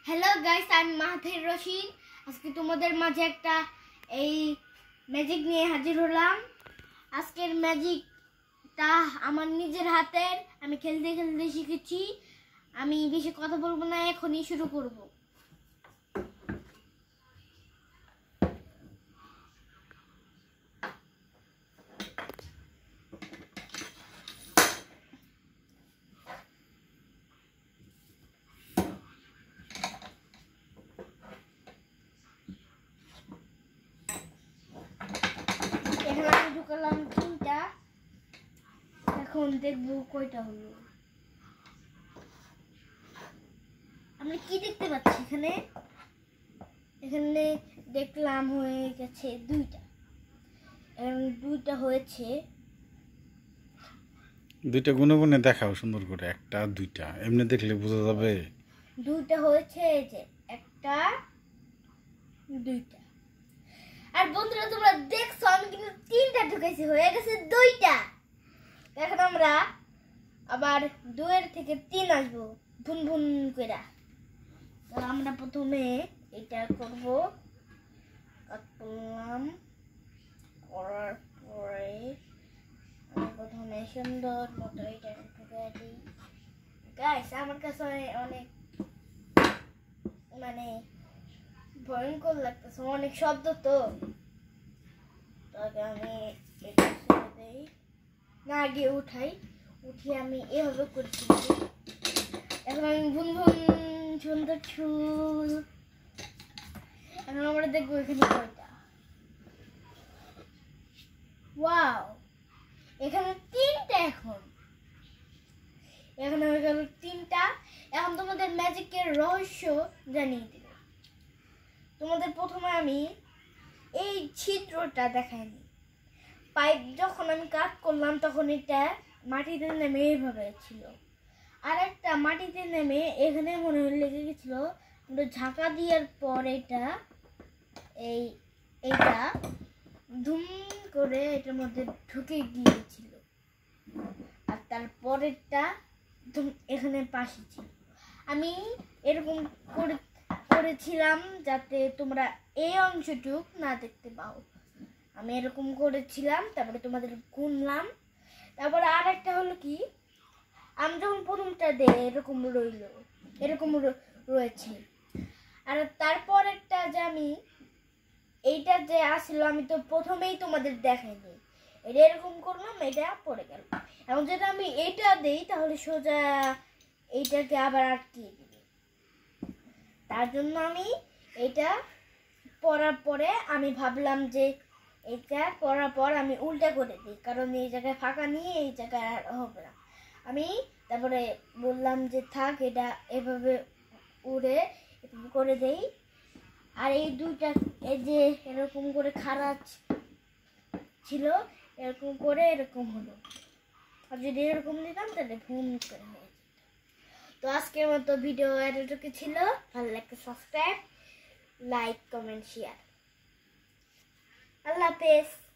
Hello guys, আমি মাহফির রশিদ। আজকে তোমাদের মাঝে একটা এই ম্যাজিক নিয়ে হাজির হলাম। আজকের ম্যাজিকটা আমার নিজের হাতের, আমি খেলতে খেলতে শিখেছি। আমি বেশি কথা বলবো না, এখনই শুরু করব। এখানে আমি ঢুকালাম 3টা। এখন দেখবো কয়টা হলো। আমরা কি দেখতে পাচ্ছি এখানে? এখানে দেখলাম হয়ে গেছে 2টা। এখন 2টা হয়েছে। 2টা গুনে গুনে দেখাও সুন্দর করে, 1টা 2টা এমনি দেখলে বোঝা যাবে। 2টা হয়েছে, এই যে 1টা 2টা। আর বন্ধুরা, তোমরা দেখছো আমি কিন্তু 3টা ঢুকাইছি, হয়ে গেছে 2টা। এখন আমরা আবার 2 এর থেকে 3 আসবো ভুন ভুন করে। তো আমরা প্রথমে এটা করব, কাট করলাম। করার পরে আমি প্রথমে সুন্দর মতো এটা ঢুকাই দিই। গাইস, আমার কাছে অনেক মানে ভয়ঙ্কর লাগতেছে, অনেক শব্দ। তো আগে আমি এটা ছেড়ে দেই, না আগে উঠিয়ে আমি এভাবে করছি। এখন আমি ভুন ভুন সুন্দর চুল। এখন আমরা দেখবো এখানে কয়টা। ওয়াও, এখানে 3টা। এখন হয়ে গেল 3টা। এখন তোমাদের ম্যাজিকের রহস্য জানিয়ে দিব। তোমাদের প্রথমে আমি এই ছিদ্রটা দেখাইনি। পাইপ যখন আমি কাট করলাম তখন এটা মাটিতে নেমে এইভাবে ছিল, আর একটা মাটিতে নেমে এখানে মনে হয় লেগে গেছিল। ঝাঁকা দেওয়ার পর এইটা ধুম করে এটার মধ্যে ঢুকে গিয়েছিল। আর তারপরেরটা এখানে পাশে ছিল। আমি এরকম করেছিলাম যাতে তোমরা এই অংশটুক না দেখতে পাও। আমি এরকম করেছিলাম, তারপরে তোমাদের গুনলাম। তারপরে আর একটা হলো কি, আমি যখন প্রথমটা দেই এরকম রয়েছে। আর তারপর একটা যে আমি এইটা যে আসলো, আমি তো প্রথমেই তোমাদের দেখাইনি। এটা এরকম করলাম, এটা পড়ে গেল। এখন যদি আমি এইটা দেই তাহলে সোজা এইটাকে আবার আটকিয়ে দিবে। তার জন্য আমি এটা পড়ার পরে আমি ভাবলাম যে এটা পড়ার পর আমি উল্টা করে দিই, কারণ এই জায়গায় ফাঁকা নিয়ে এই জায়গায় আর হবে না। আমি তারপরে বললাম যে থাক, এটা এভাবে উড়ে করে দেই। আর এই 2টা এই যে এরকম করে খাড়া ছিল, এরকম করে এরকম হলো। আর যদি এরকম দিতাম তাহলে ভুম করে হয়ে যেত। তো আজকের মতো ভিডিও এতটুকু ছিল। ভালো লাগলে সাবস্ক্রাইব, লাইক, কমেন্ট, শেয়ার। আল্লাহ হাফেজ।